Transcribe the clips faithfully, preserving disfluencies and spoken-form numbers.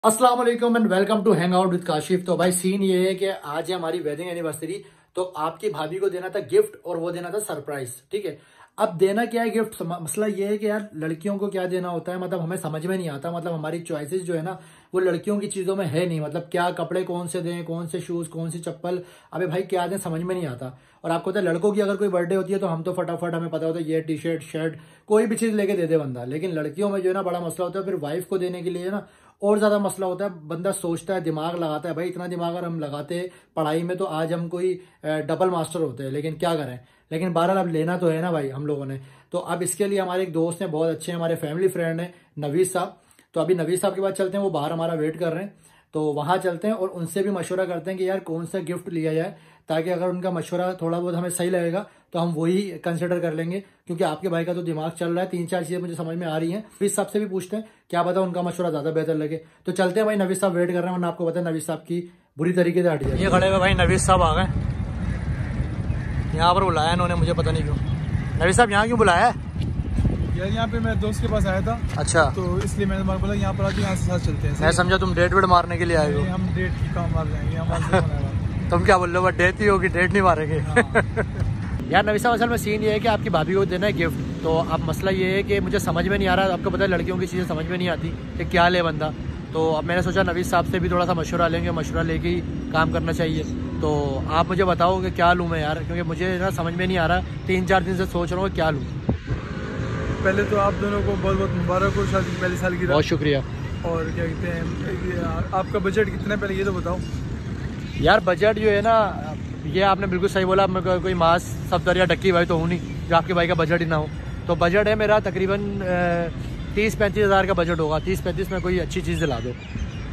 अस्सलाम वालेकुम and welcome to hang out with Kashif. तो भाई सीन ये है कि आज है हमारी वेडिंग एनिवर्सरी। तो आपकी भाभी को देना था गिफ्ट और वो देना था सरप्राइज। ठीक है, अब देना क्या है गिफ्ट, मसला ये है कि यार लड़कियों को क्या देना होता है, मतलब हमें समझ में नहीं आता। मतलब हमारी चॉइसेस जो है ना वो लड़कियों की चीजों में है नहीं। मतलब क्या कपड़े कौन से दें, कौन से शूज, कौन सी चप्पल, अबे भाई क्या दें समझ में नहीं आता। और आपको पता है लड़कों की अगर कोई बर्थडे होती है तो हम तो फटाफट हमें पता होता है ये टी शर्ट शर्ट कोई भी चीज लेके दे दे बंदा। लेकिन लड़कियों में जो है ना बड़ा मसला होता है, फिर वाइफ को देने के लिए ना और ज्यादा मसला होता है। बंदा सोचता है, दिमाग लगाता है। भाई इतना दिमाग अगर हम लगाते पढ़ाई में तो आज हम कोई डबल मास्टर होते हैं। लेकिन क्या करें, लेकिन बहरहाल अब लेना तो है ना भाई हम लोगों ने। तो अब इसके लिए हमारे एक दोस्त हैं, बहुत अच्छे हैं, हमारे फैमिली फ्रेंड हैं, नवीद साहब। तो अभी नवीद साहब के पास चलते हैं, वो बाहर हमारा वेट कर रहे हैं। तो वहां चलते हैं और उनसे भी मशवरा करते हैं कि यार कौन सा गिफ्ट लिया जाए, ताकि अगर उनका मशवरा थोड़ा बहुत हमें सही लगेगा तो हम वही कंसिडर कर लेंगे। क्योंकि आपके भाई का तो दिमाग चल रहा है, तीन चार चीजें मुझे समझ में आ रही हैं। नवीद साहब से भी पूछते हैं, क्या पता उनका मशवरा ज्यादा बेहतर लगे। तो चलते हैं भाई, नवीद साहब वेट कर रहे हैं, वरना आपको पता है नवीद साहब की बुरी तरीके से हट जाए। ये खड़े हुए भाई नवीद साहब आ गए, यहाँ पर बुलाया इन्होंने मुझे, पता नहीं क्यों। नवीद साहब यहाँ क्यों बुलाया है? यार यहाँ पे मैं दोस्त के पास आया था। अच्छा, तो इसलिए मैंने बोला यहाँ पर आके यहाँ से साथ चलते हैं। मैं समझा तुम डेट वेट मारने के लिए आए हो। हम डेट की काम मार जाएंगे हमारे तुम क्या बोल रहे हो, डेट ही होगी, डेट नहीं मारेंगे। यार नवीद साहब असल में सीन ये है कि आपकी भाभी को देना है गिफ्ट। तो अब मसला ये है कि मुझे समझ में नहीं आ रहा। आपको पता है लड़कियों की चीज़ें समझ में नहीं आती कि क्या ले बंदा। तो अब मैंने सोचा नवीद साहब से भी थोड़ा सा मशवरा लेंगे, मशवरा लेके ही काम करना चाहिए। तो आप मुझे बताओ कि क्या लूँ मैं यार, क्योंकि मुझे ना समझ में नहीं आ रहा। तीन चार दिन से सोच रहा हूँ क्या लूँ। पहले तो आप दोनों को बहुत बहुत मुबारक हो शादी की पहले साल की। बहुत शुक्रिया। और क्या कहते हैं, आपका बजट कितना पहले ये तो बताओ। यार बजट जो है ना, ये आपने बिल्कुल सही बोला। मैं कोई मास सफदर या डक्की भाई तो हूँ नहीं जो आपके भाई का बजट ही ना हो। तो बजट है मेरा तकरीबन तीस पैंतीस हज़ार का बजट होगा। तीस पैंतीस में कोई अच्छी चीज़ दिला दो।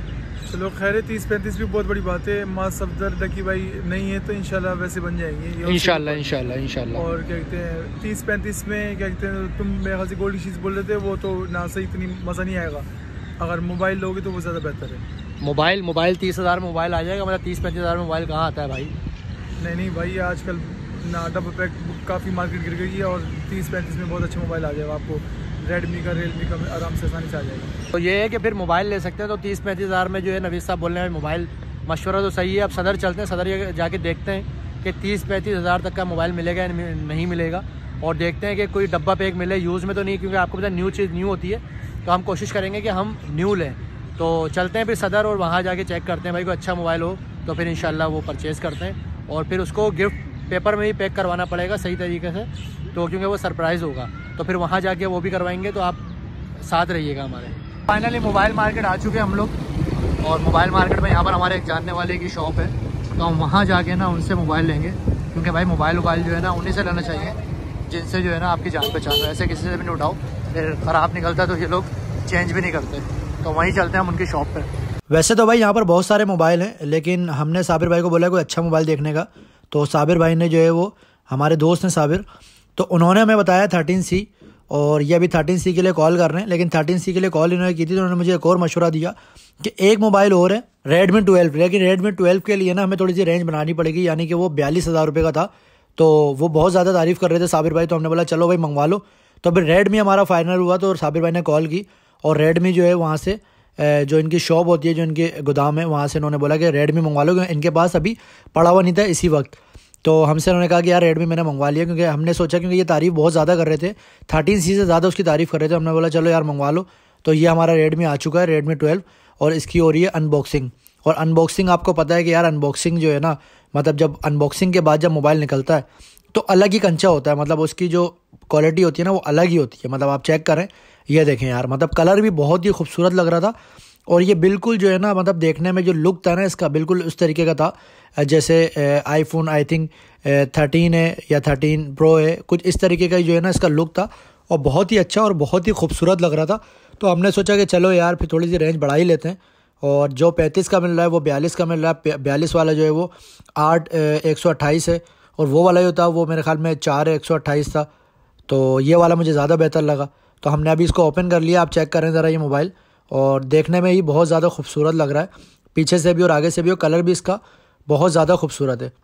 चलो खैर है, तीस पैंतीस भी बहुत बड़ी बात है। माँ सफदर डकी भाई नहीं है तो इंशाल्लाह वैसे बन जाएंगे इंशाल्लाह इंशाल्लाह इंशाल्लाह। और क्या कहते हैं तीस पैंतीस में क्या कहते हैं, तुम मेरे ख्याल से गोल्ड की चीज़ बोल रहे थे, वो तो ना सही इतनी मज़ा नहीं आएगा। अगर मोबाइल लोगे तो वो ज़्यादा बेहतर है। मोबाइल मोबाइल तीस हज़ार मोबाइल आ जाएगा, मतलब तीस पैंतीस हज़ार में मोबाइल कहाँ आता है भाई? नहीं नहीं भाई, आजकल ना डबल पैक काफ़ी मार्केट गिर गई है और तीस पैंतीस में बहुत अच्छा मोबाइल आ जाएगा आपको। रेडमी का, रियलमी का आराम से आसानी से आ जाएगा। तो ये है कि फिर मोबाइल ले सकते हैं। तो तीस पैंतीस हज़ार में जो है नवीद साहब बोल रहे हैं मोबाइल, मशवरा तो सही है। अब सदर चलते हैं, सदर जाके देखते हैं कि तीस पैंतीस हज़ार तक का मोबाइल मिलेगा या नहीं मिलेगा। और देखते हैं कि कोई डब्बा पैक मिले, यूज़ में तो नहीं, क्योंकि आपको पता न्यू चीज़ न्यू होती है। तो हम कोशिश करेंगे कि हम न्यू लें। तो चलते हैं फिर सदर और वहाँ जाके चेक करते हैं भाई कोई अच्छा मोबाइल हो तो फिर इंशाल्लाह वो परचेज़ करते हैं। और फिर उसको गिफ्ट पेपर में ही पैक करवाना पड़ेगा सही तरीके से, तो क्योंकि वो सरप्राइज़ होगा। तो फिर वहाँ जाके वो भी करवाएंगे। तो आप साथ रहिएगा हमारे। फाइनली मोबाइल मार्केट आ चुके हैं हम लोग। और मोबाइल मार्केट में यहाँ पर हमारे एक जानने वाले की शॉप है, तो हम वहाँ जाके ना उनसे मोबाइल लेंगे। क्योंकि भाई मोबाइल वोबाइल जो है ना उन्हीं से लेना चाहिए जिनसे जो है ना आपकी जान पहचान है। ऐसे किसी से भी नहीं उठाओ, फिर ख़राब निकलता है तो ये लोग चेंज भी नहीं करते। तो वहीं चलते हैं हम उनकी शॉप पर। वैसे तो भाई यहाँ पर बहुत सारे मोबाइल हैं, लेकिन हमने साबिर भाई को बोला कोई अच्छा मोबाइल देखने का। तो साबिर भाई ने जो है वो हमारे दोस्त हैं साबिर, तो उन्होंने हमें बताया थर्टीन सी। और ये अभी थर्टीन सी के लिए कॉल कर रहे हैं। लेकिन थर्टीन सी के लिए कॉल इन्होंने की थी तो उन्होंने मुझे एक और मशवरा दिया कि एक मोबाइल और है रेडमी ट्वेल्व। लेकिन रेडमी ट्वेल्व के लिए ना हमें थोड़ी सी रेंज बनानी पड़ेगी, यानी कि वो बयालीस हज़ार रुपये का था। तो वो बहुत ज़्यादा तारीफ़ कर रहे थे साबिर भाई, तो हमने बोला चलो भाई मंगवा लो। तो फिर रेडमी हमारा फाइनल हुआ। तो साबिर भाई ने कॉल की और रेडमी जो है वहाँ से जो इनकी शॉप होती है, जो इनके गोदाम है, वहाँ से इन्होंने बोला कि रेडमी मंगवा लो, क्योंकि इनके पास अभी पड़ा हुआ नहीं था इसी वक्त। तो हमसे उन्होंने कहा कि यार रेडमी मैंने मंगवा लिया, क्योंकि हमने सोचा क्योंकि ये तारीफ़ बहुत ज़्यादा कर रहे थे, थर्टीन सी से ज़्यादा उसकी तारीफ़ कर रहे थे। हमने बोला चलो यार मंगवा लो। तो ये हमारा रेडमी आ चुका है, रेडमी ट्वेल्व, और इसकी हो रही है अनबॉक्सिंग। और अनबॉक्सिंग आपको पता है कि यार अनबॉक्सिंग जो है ना, मतलब जब अनबॉक्सिंग के बाद जब मोबाइल निकलता है तो अलग ही कंचा होता है। मतलब उसकी जो क्वालिटी होती है ना वो अलग ही होती है। मतलब आप चेक करें, ये देखें यार, मतलब कलर भी बहुत ही खूबसूरत लग रहा था। और ये बिल्कुल जो है ना, मतलब देखने में जो लुक था ना इसका बिल्कुल उस तरीके का था जैसे आईफोन आई थिंक थर्टीन है या थर्टीन प्रो है, कुछ इस तरीके का जो है ना इसका लुक था। और बहुत ही अच्छा और बहुत ही खूबसूरत लग रहा था। तो हमने सोचा कि चलो यार फिर थोड़ी सी रेंज बढ़ा ही लेते हैं। और जो पैंतीस का मिल रहा है वो बयालीस का मिल रहा है। बयालीस वाला जो है वो आठ एक सौ अट्ठाईस है, और वो वाला जो था वो मेरे ख्याल में चार एक सौ अट्ठाईस था। तो ये वाला मुझे ज़्यादा बेहतर लगा। तो हमने अभी इसको ओपन कर लिया। आप चेक करें ज़रा ये मोबाइल, और देखने में ही बहुत ज़्यादा खूबसूरत लग रहा है, पीछे से भी और आगे से भी। और कलर भी इसका बहुत ज़्यादा खूबसूरत है।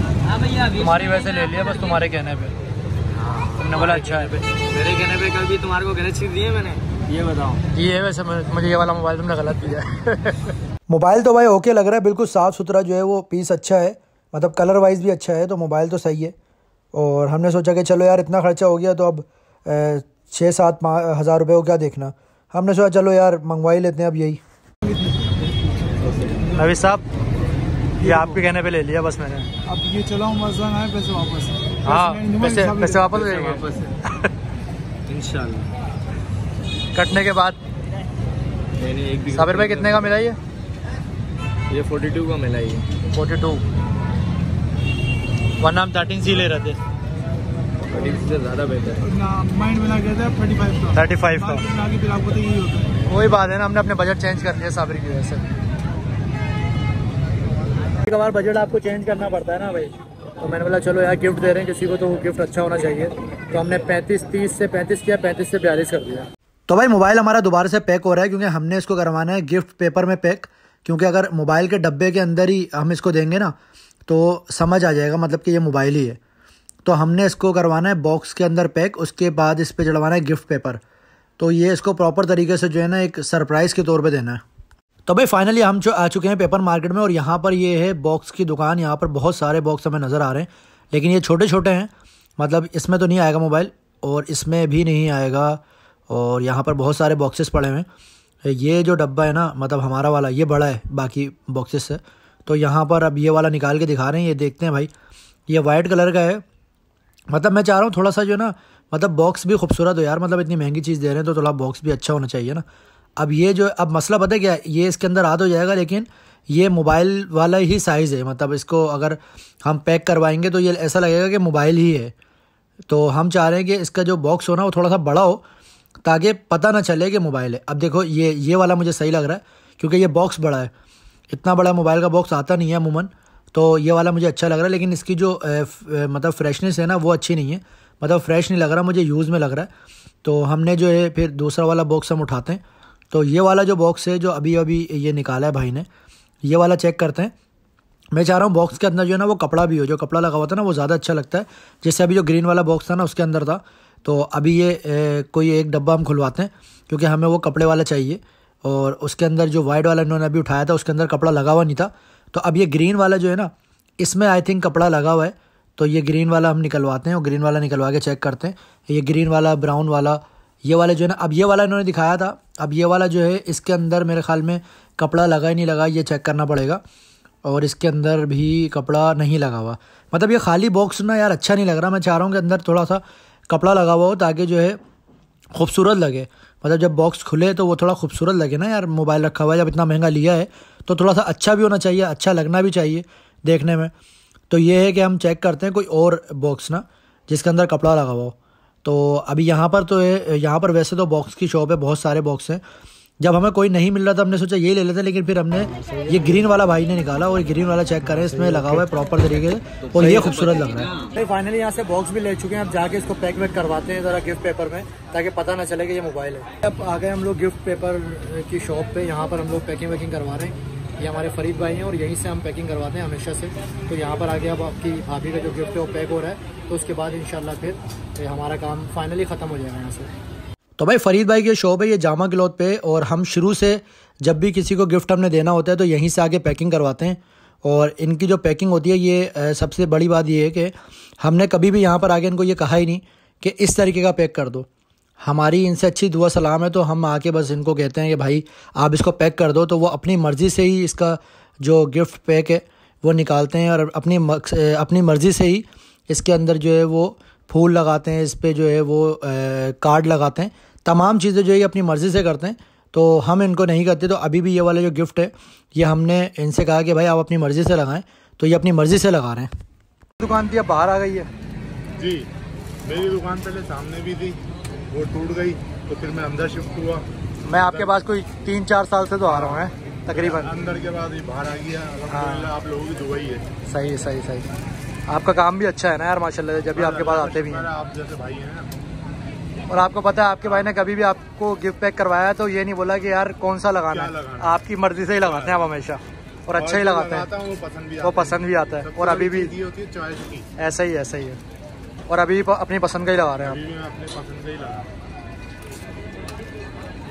तुम्हारी वैसे ले लिया बस तुम्हारे कहने पे, तुमने बोला अच्छा है। मेरे कहने पे कल भी तुम्हारे को गलत चीज दी है मैंने। ये बताओ। ये वैसे मुझे ये वाला मोबाइल तुमने गलत दिया है। मोबाइल तो भाई ओके लग रहा है, बिल्कुल साफ़ सुथरा जो है वो पीस अच्छा है, मतलब कलर वाइज भी अच्छा है, तो मोबाइल तो सही है। और हमने सोचा कि चलो यार इतना खर्चा हो गया तो अब छः सात हज़ार रुपये को क्या देखना, हमने सोचा चलो यार मंगवा ही लेते हैं अब यही। नवीद साहब ये आपके कहने पे ले लिया बस मैंने। अब ये चलाओ मजा आए, पैसे वापस। हाँ पैसे पैसे वापस देंगे इंशाल्लाह कटने के बाद। साबिर भाई कितने का मिला ये? ये फोर्टी टू का मिला ये। फोर्टी टू वरना हम थर्टीन सी ले रहे थे। थर्टीन से ज़्यादा बेहतर है। माइंड बना गया था थर्टी फाइव का। थर्टी फाइव का आगे फिर आपको तो यही होता है। वही बात है ना, हमने अपने बजट चेंज कर लिया साबिर की वजह से। एक बार बजट आपको चेंज करना पड़ता है ना भाई, तो मैंने बोला चलो यार गिफ्ट दे रहे हैं किसी को तो गिफ्ट अच्छा होना चाहिए, तो हमने पैंतीस तीस से पैंतीस किया, पैंतीस से बयालीस कर दिया। तो भाई मोबाइल हमारा दोबारा से पैक हो रहा है क्योंकि हमने इसको करवाना है गिफ्ट पेपर में पैक, क्योंकि अगर मोबाइल के डब्बे के अंदर ही हम इसको देंगे ना तो समझ आ जाएगा मतलब कि ये मोबाइल ही है। तो हमने इसको करवाना है बॉक्स के अंदर पैक, उसके बाद इस पर चढ़वाना है गिफ्ट पेपर। तो ये इसको प्रॉपर तरीके से जो है ना एक सरप्राइज़ के तौर पे देना है। तो भाई फाइनली हम जो आ चुके हैं पेपर मार्केट में, और यहाँ पर ये है बॉक्स की दुकान। यहाँ पर बहुत सारे बॉक्स हमें नज़र आ रहे हैं, लेकिन ये छोटे छोटे हैं, मतलब इसमें तो नहीं आएगा मोबाइल और इसमें भी नहीं आएगा। और यहाँ पर बहुत सारे बॉक्सेस पड़े हुए हैं। ये जो डब्बा है ना, मतलब हमारा वाला, ये बड़ा है बाकी बॉक्सेस से। तो यहाँ पर अब ये वाला निकाल के दिखा रहे हैं, ये देखते हैं भाई। ये वाइट कलर का है, मतलब मैं चाह रहा हूँ थोड़ा सा जो ना, मतलब बॉक्स भी खूबसूरत हो यार, मतलब इतनी महंगी चीज़ दे रहे हैं तो थोड़ा बॉक्स भी अच्छा होना चाहिए ना। अब ये जो अब मसला पता है क्या है, ये इसके अंदर आ तो जाएगा लेकिन ये मोबाइल वाला ही साइज़ है, मतलब इसको अगर हम पैक करवाएंगे तो ये ऐसा लगेगा कि मोबाइल ही है। तो हम चाह रहे हैं कि इसका जो बॉक्स हो ना वो थोड़ा सा बड़ा हो ताकि पता ना चले कि मोबाइल है। अब देखो ये ये वाला मुझे सही लग रहा है क्योंकि ये बॉक्स बड़ा है, इतना बड़ा मोबाइल का बॉक्स आता नहीं है अमूमन, तो ये वाला मुझे अच्छा लग रहा है। लेकिन इसकी जो ए, फ, मतलब फ्रेशनेस है ना वो अच्छी नहीं है, मतलब फ्रेश नहीं लग रहा, मुझे यूज़ में लग रहा है। तो हमने जो है फिर दूसरा वाला बॉक्स हम उठाते हैं। तो ये वाला जो बॉक्स है जो अभी अभी ये निकाला है भाई ने, ये वाला चेक करते हैं। मैं चाह रहा हूँ बॉक्स के अंदर जो है ना वो कपड़ा भी हो, जो कपड़ा लगा हुआ था ना वो ज़्यादा अच्छा लगता है। जैसे अभी जो ग्रीन वाला बॉक्स था ना उसके अंदर था, तो अभी ये ए, कोई एक डब्बा हम खुलवाते हैं क्योंकि हमें वो कपड़े वाला चाहिए। और उसके अंदर जो वाइट वाला इन्होंने अभी उठाया था उसके अंदर कपड़ा लगा हुआ नहीं था, तो अब ये ग्रीन वाला जो है ना इसमें आई थिंक कपड़ा लगा हुआ है। तो ये ग्रीन वाला हम निकलवाते हैं और ग्रीन वाला निकलवा के चेक करते हैं। ये ग्रीन वाला, ब्राउन वाला, ये वाला जो है ना, अब ये वाला इन्होंने दिखाया था, अब ये वाला जो है इसके अंदर मेरे ख्याल में कपड़ा लगा ही नहीं लगा, ये चेक करना पड़ेगा। और इसके अंदर भी कपड़ा नहीं लगा हुआ, मतलब ये खाली बॉक्स ना यार अच्छा नहीं लग रहा। मैं चाह रहा हूँ कि अंदर थोड़ा सा कपड़ा लगा हुआ हो ताकि जो है खूबसूरत लगे, मतलब जब बॉक्स खुले तो वो थोड़ा खूबसूरत लगे ना यार। मोबाइल रखा हुआ है, जब इतना महंगा लिया है तो थोड़ा सा अच्छा भी होना चाहिए, अच्छा लगना भी चाहिए देखने में। तो ये है कि हम चेक करते हैं कोई और बॉक्स ना जिसके अंदर कपड़ा लगा हुआ हो। तो अभी यहाँ पर तो है, यहाँ पर वैसे तो बॉक्स की शॉप है, बहुत सारे बॉक्स हैं। जब हमें कोई नहीं मिल रहा था हमने सोचा यही ले लेते, लेकिन फिर हमने ये ग्रीन वाला भाई ने निकाला और ग्रीन वाला चेक करें, इसमें लगा हुआ है प्रॉपर तरीके से और ये खूबसूरत लग रहा है। तो फाइनली यहाँ से बॉक्स भी ले चुके हैं, अब जाके इसको पैक वैक करवाते हैं ज़रा गिफ्ट पेपर में ताकि पता ना चले कि ये मोबाइल है। अब आ गए हम लोग गिफ्ट पेपर की शॉप पे, यहाँ पर हम लोग पैकिंग वैकिंग करवा रहे हैं। ये हमारे फरीद भाई हैं और यहीं से हम पैकिंग करवाते हैं हमेशा से। तो यहाँ पर आगे अब आपकी भाभी का जो गिफ्ट है वो पैक हो रहा है, तो उसके बाद इंशाल्लाह फिर हमारा काम फाइनली ख़त्म हो जाएगा यहाँ से। तो भाई फरीद भाई की शॉप है ये जामा क्लॉथ पे, और हम शुरू से जब भी किसी को गिफ्ट हमने देना होता है तो यहीं से आगे पैकिंग करवाते हैं। और इनकी जो पैकिंग होती है ये सबसे बड़ी बात ये है कि हमने कभी भी यहाँ पर आगे इनको ये कहा ही नहीं कि इस तरीके का पैक कर दो। हमारी इनसे अच्छी दुआ सलाम है, तो हम आके बस इनको कहते हैं कि भाई आप इसको पैक कर दो, तो वो अपनी मर्ज़ी से ही इसका जो गिफ्ट पैक है वो निकालते हैं और अपनी अपनी मर्ज़ी से ही इसके अंदर जो है वो फूल लगाते हैं, इस पर जो है वो कार्ड लगाते हैं, तमाम चीज़ें जो है अपनी मर्ज़ी से करते हैं। तो हम इनको नहीं करते। तो अभी भी ये वाला जो गिफ्ट है ये हमने इनसे कहा कि भाई आप अपनी मर्ज़ी से लगाएं, तो ये अपनी मर्ज़ी से लगा रहे हैं। दुकान थी अब बाहर आ गई है जी, मेरी दुकान पहले सामने भी थी, वो टूट गई तो फिर मैं अंदर शिफ्ट हुआ। मैं आपके पास कोई तीन चार साल से तो आ रहा हूँ तकरीबन, अंदर के बाद ये बाहर आ गया। अल्हम्दुलिल्लाह आप लोगों की दुआ ही है। सही सही सही आपका काम भी अच्छा है ना यार माशाल्लाह, जब भी आपके पास आते भी हैं। आप जैसे भाई हैं ना, और आपको पता है आपके भाई ने कभी भी आपको गिफ्ट पैक करवाया तो ये नहीं बोला कि यार कौन सा लगाना है, आपकी मर्जी से ही लगाते हैं आप हमेशा, और अच्छा ही लगाते हैं, वो पसंद भी वो पसंद भी आता है। और अभी भी ऐसा ही ऐसा ही है, और अभी अपनी पसंद का ही लगा रहे हैं आप। अपने पसंद से ही लगा।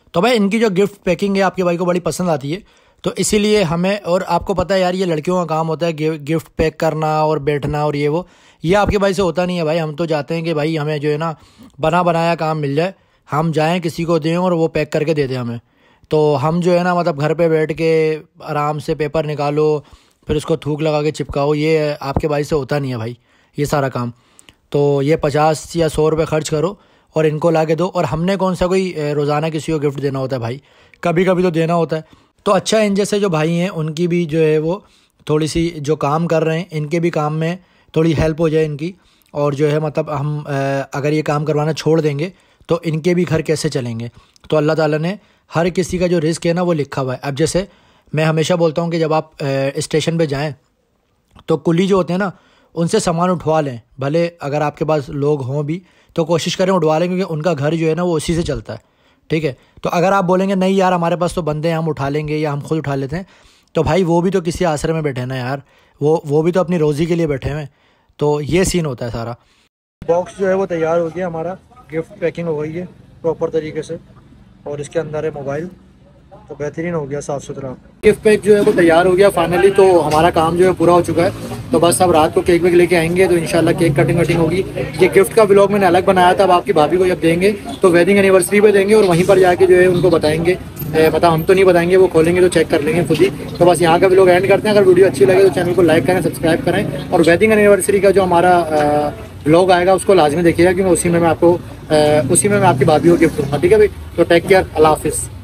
तो भाई इनकी जो गिफ्ट पैकिंग है आपके भाई को बड़ी पसंद आती है, तो इसीलिए हमें, और आपको पता है यार ये लड़कियों का काम होता है गिफ्ट पैक करना और बैठना और ये वो, ये आपके भाई से होता नहीं है भाई। हम तो चाहते हैं कि भाई हमें जो है ना बना बनाया काम मिल जाए, हम जाएं किसी को दें और वो पैक करके दे दें हमें। तो हम जो है ना मतलब घर पे बैठ के आराम से पेपर निकालो फिर उसको थूक लगा के चिपकाओ, ये आपके भाई से होता नहीं है भाई ये सारा काम। तो ये पचास या सौ रुपये खर्च करो और इनको ला के दो। और हमने कौन सा कोई रोज़ाना किसी को गिफ्ट देना होता है भाई, कभी कभी तो देना होता है। तो अच्छा इन जैसे जो भाई हैं उनकी भी जो है वो थोड़ी सी जो काम कर रहे हैं इनके भी काम में थोड़ी हेल्प हो जाए इनकी, और जो है मतलब हम अगर ये काम करवाना छोड़ देंगे तो इनके भी घर कैसे चलेंगे। तो अल्लाह ताला ने हर किसी का जो रिस्क है ना वो लिखा हुआ है। अब जैसे मैं हमेशा बोलता हूँ कि जब आप स्टेशन पे जाएं तो कुली जो होते हैं ना उनसे सामान उठवा लें, भले अगर आपके पास लोग हों भी तो कोशिश करें उठवा लें, क्योंकि उनका घर जो है ना वो उसी से चलता है, ठीक है। तो अगर आप बोलेंगे नहीं यार हमारे पास तो बंदे हैं हम उठा लेंगे या हम खुद उठा लेते हैं, तो भाई वो भी तो किसी आश्रम में बैठे ना यार, वो वो भी तो अपनी रोज़ी के लिए बैठे हैं। तो ये सीन होता है सारा। बॉक्स जो है वो तैयार हो गया, हमारा गिफ्ट पैकिंग हो गई है प्रॉपर तरीके से, और इसके अंदर है मोबाइल, तो बेहतरीन हो गया साफ़ सुथरा। गिफ्ट पैक जो है वो तैयार हो गया फाइनली, तो हमारा काम जो है पूरा हो चुका है। तो बस अब रात को केक वेक लेके आएंगे तो इंशाल्लाह केक कटिंग कटिंग होगी। ये गिफ्ट का व्लॉग मैंने अलग बनाया था, अब आपकी भाभी को जब देंगे तो वेडिंग एनिवर्सरी पे देंगे और वहीं पर जाके जो है उनको बताएंगे, मतलब हम तो नहीं बताएंगे, वो खोलेंगे तो चेक कर लेंगे खुद ही। तो बस यहाँ का व्लॉग एंड करते हैं। अगर वीडियो अच्छी लगे तो चैनल को लाइक करें, सब्सक्राइब करें, और वेडिंग एनिवर्सरी का जो हमारा व्लॉग आएगा उसको लाजमी देखिएगा, क्योंकि उसी में मैं आपको उसी में मैं आपकी भाभी को गिफ्ट दूँगा, ठीक है भाई। तो टेक केयर, अल्लाह हाफिज़।